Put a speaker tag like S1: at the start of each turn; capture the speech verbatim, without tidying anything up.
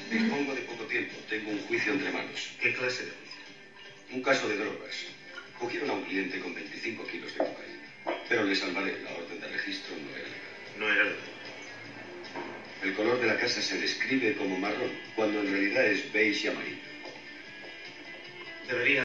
S1: Dispongo de poco tiempo. Tengo un juicio entre manos.
S2: ¿Qué clase de juicio?
S1: Un caso de drogas. Cogieron a un cliente con veinticinco kilos de cocaína. Pero le salvaré. La orden de registro no era legal.
S2: No era legal.
S1: El color de la casa se describe como marrón, cuando en realidad es beige y amarillo.
S2: Debería